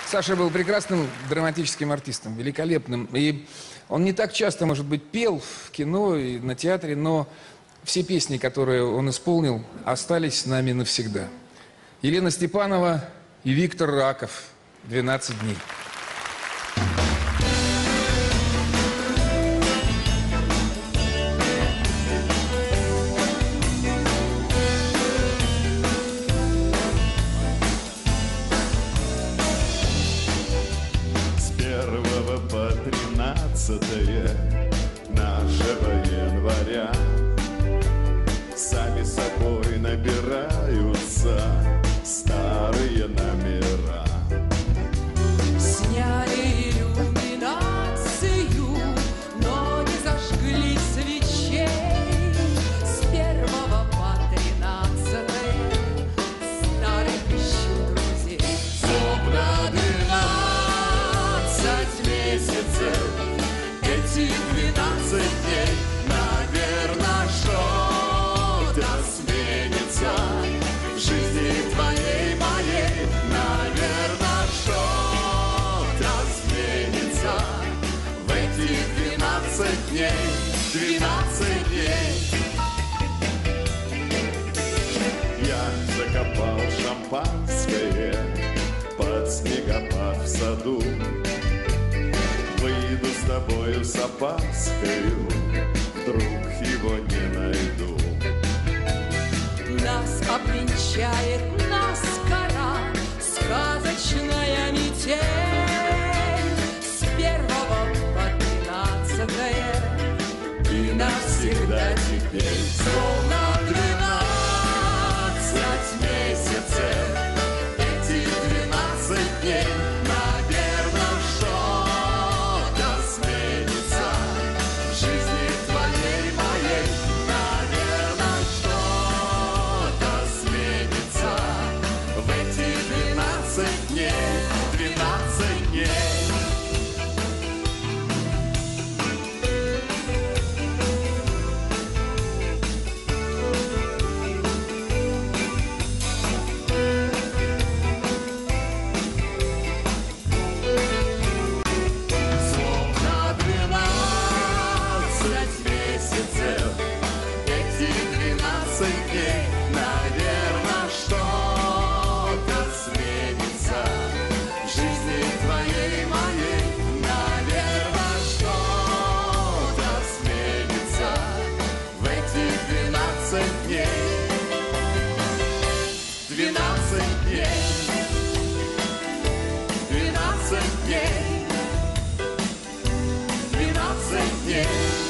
Саша был прекрасным драматическим артистом, великолепным. И он не так часто, может быть, пел в кино и на театре, но все песни, которые он исполнил, остались с нами навсегда. Елена Степанова и Виктор Раков. «12 дней». По 13 нашего января сами собой набираются старые номера. Сняли иллюминацию, но не зажгли свечей. С 1 по 13 старых ищу друзей. Словно 12 месяцев, эти 12 дней, наверное, что-то сменится в жизни твоей, моей. Наверное, что-то сменится в эти 12 дней, 12 дней. Я закопал шампанское под снегопад в саду. Выйду с тобою с опаскою, вдруг его не найду. Нас обвенчает наскоро сказочная метель. С 1 по 13 И навсегда теперь словно 12 месяцев, эти 12 дней. наверное, что-то сменится в жизни твоей, моей. Наверное, что-то сменится в эти 12 дней, 12 дней. словно 12 месяцев, Эти 12 дней, наверное, что-то сменится в жизни твоей, моей. Наверное, что-то сменится в эти 12 дней, 12 дней, 12 дней, 12 дней.